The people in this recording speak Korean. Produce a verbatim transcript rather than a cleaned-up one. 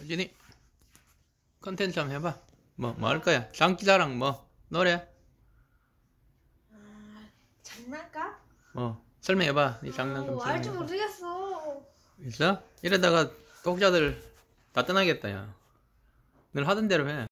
유진이 컨텐츠 한번 해봐. 뭐 뭐 할 거야? 장기자랑 뭐 노래? 아, 장난감? 뭐 설명해봐. 이 장난감 아, 알줄 설명해봐. 모르겠어. 있어? 이러다가 독자들 다 떠나겠다 야. 늘 하던 대로 해.